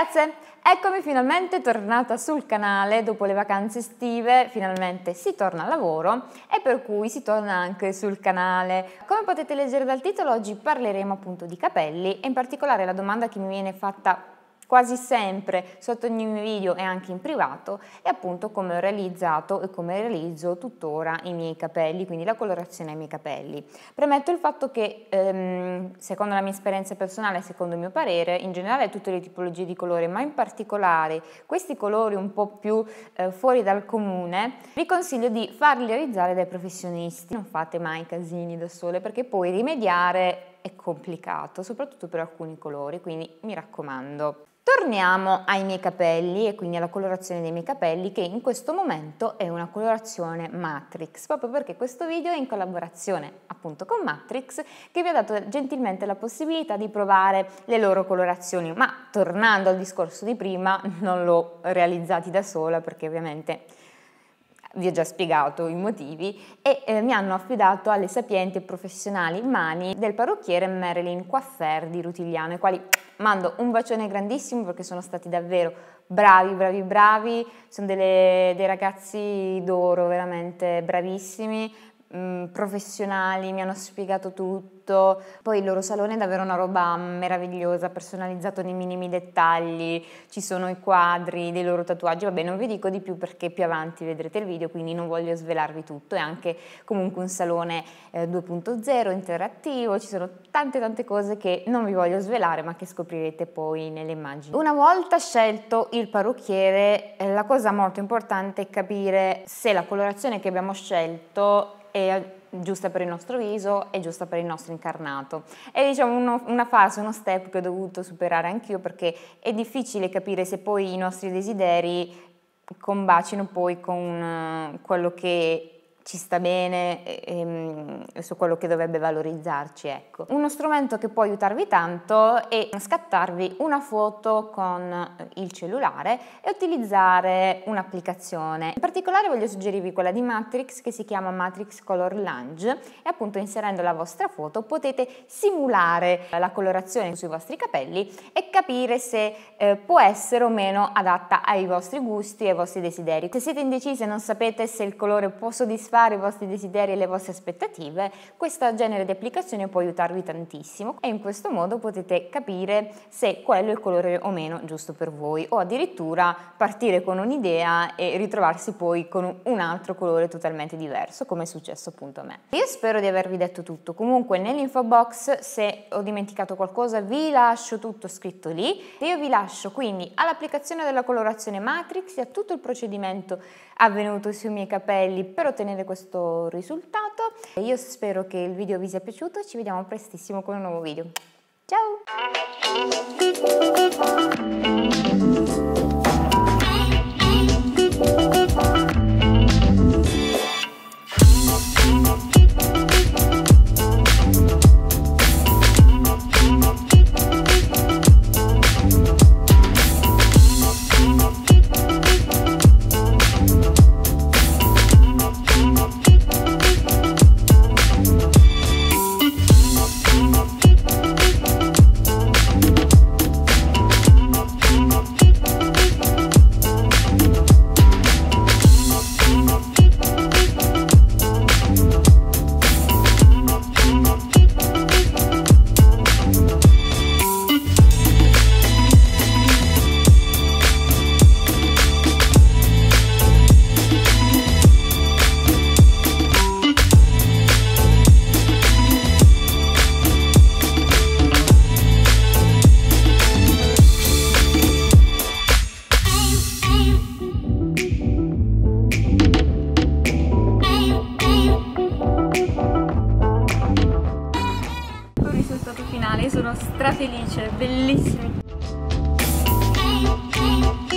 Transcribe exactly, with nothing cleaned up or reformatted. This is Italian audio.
Ragazze, eccomi finalmente tornata sul canale dopo le vacanze estive, finalmente si torna al lavoro e per cui si torna anche sul canale. Come potete leggere dal titolo, oggi parleremo appunto di capelli e in particolare la domanda che mi viene fatta quasi sempre sotto ogni mio video e anche in privato è appunto come ho realizzato e come realizzo tuttora i miei capelli, quindi la colorazione ai miei capelli. Premetto il fatto che ehm, secondo la mia esperienza personale, secondo il mio parere, in generale tutte le tipologie di colore, ma in particolare questi colori un po' più eh, fuori dal comune, vi consiglio di farli realizzare dai professionisti. Non fate mai casini da sole perché poi rimediare è complicato, soprattutto per alcuni colori, quindi mi raccomando. Torniamo ai miei capelli e quindi alla colorazione dei miei capelli, che in questo momento è una colorazione Matrix, proprio perché questo video è in collaborazione appunto con Matrix, che vi ha dato gentilmente la possibilità di provare le loro colorazioni, ma tornando al discorso di prima non l'ho realizzati da sola perché ovviamente vi ho già spiegato i motivi e eh, mi hanno affidato alle sapienti e professionali mani del parrucchiere Marilyn Coiffeur di Rutigliano, ai quali mando un bacione grandissimo perché sono stati davvero bravi, bravi, bravi, sono delle, dei ragazzi d'oro, veramente bravissimi, mh, professionali, mi hanno spiegato tutto. Poi il loro salone è davvero una roba meravigliosa, personalizzato nei minimi dettagli, ci sono i quadri dei loro tatuaggi, vabbè non vi dico di più perché più avanti vedrete il video, quindi non voglio svelarvi tutto. È anche comunque un salone eh, due punto zero interattivo, ci sono tante tante cose che non vi voglio svelare ma che scoprirete poi nelle immagini. Una volta scelto il parrucchiere, eh, la cosa molto importante è capire se la colorazione che abbiamo scelto è giusta per il nostro viso e giusta per il nostro incarnato. È diciamo uno, una fase, uno step che ho dovuto superare anch'io perché è difficile capire se poi i nostri desideri combacino poi con uh, quello che ci sta bene e, e, e su quello che dovrebbe valorizzarci, ecco. Uno strumento che può aiutarvi tanto è scattarvi una foto con il cellulare e utilizzare un'applicazione. In particolare voglio suggerirvi quella di Matrix che si chiama Matrix Color Lounge e appunto inserendo la vostra foto potete simulare la colorazione sui vostri capelli e capire se eh, può essere o meno adatta ai vostri gusti e ai vostri desideri. Se siete indecisi e non sapete se il colore può soddisfare i vostri desideri e le vostre aspettative, questo genere di applicazione può aiutarvi tantissimo e in questo modo potete capire se quello è il colore o meno giusto per voi o addirittura partire con un'idea e ritrovarsi poi con un altro colore totalmente diverso, come è successo appunto a me. Io spero di avervi detto tutto. Comunque nell'info box, se ho dimenticato qualcosa, vi lascio tutto scritto lì. Io vi lascio quindi all'applicazione della colorazione Matrix e a tutto il procedimento avvenuto sui miei capelli per ottenere questo risultato. Io spero che il video vi sia piaciuto e ci vediamo prestissimo con un nuovo video. Ciao! Sono strafelice, bellissimi.